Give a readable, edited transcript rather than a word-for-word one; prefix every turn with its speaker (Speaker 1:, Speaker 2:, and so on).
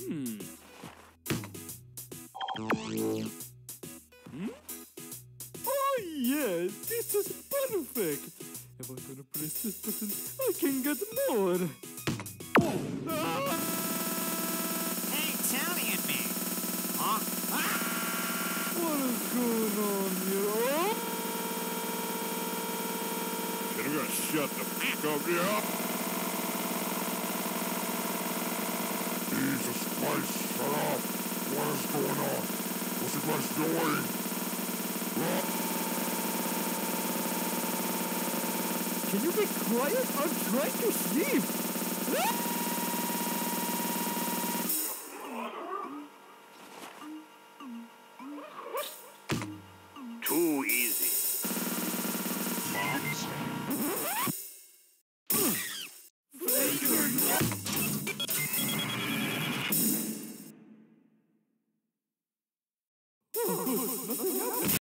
Speaker 1: Oh yeah, this is perfect. If I'm gonna press this button, I can get more.
Speaker 2: Hey, Tony and me. Huh?
Speaker 1: What is going on here? Oh!
Speaker 3: You're gonna shut the fuck up, yeah? Jesus Christ, shut up! What is going on? What's you guys doing?
Speaker 1: Can you be quiet? I'm trying to sleep.
Speaker 3: Too easy.
Speaker 1: Oh, nothing happened.